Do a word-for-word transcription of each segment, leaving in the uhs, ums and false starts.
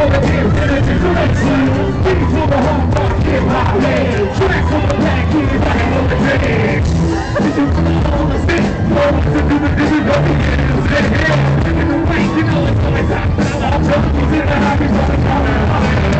the hip and a generation. Give it to the home rock, hip hop land. Track from the black kid, back on the day. Did you put it on the stick? What was it do the dizzy go to get it? Was that hell? In the way, you know it's always hot. Now I'm jumping in the hobby, so I'm coming higher.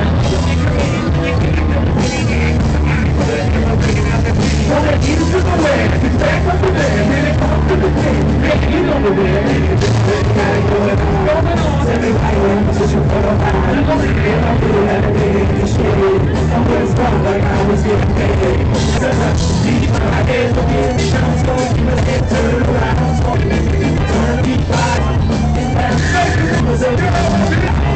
So that you to the way, it's back over there, man, it comes to the team. Yeah, you know the way, it's just gotta go it on. Going on, everybody wants to shoot for the fire. I'm gonna get up to the other day, it's shit. I'm gonna start like I was getting paid. Deep in my head, look at me, I'm supposed to get turned around. Turn me back, and that's so was a girl.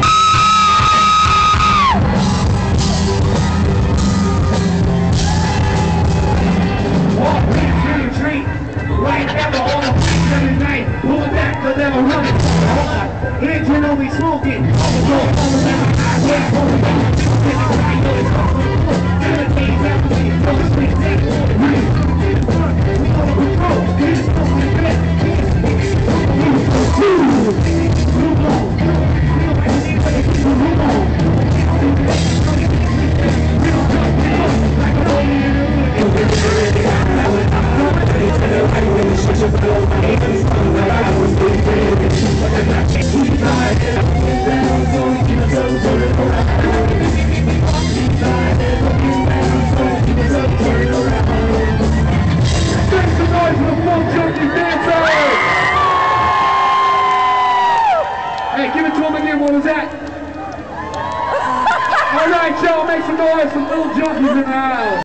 Right now on the place every night. Pull it back, cause never run it. Hard. Engine only smoking. On the road, on the left, highway, on the back. In the right, know it's coming. Seven days after we go to sleep, take on the real. In the front, we on the control. In the front, we back. Move on. Move on. Hey, give it to him again. What was that? All right, y'all, make some noise for Phunk Junkeez in the house.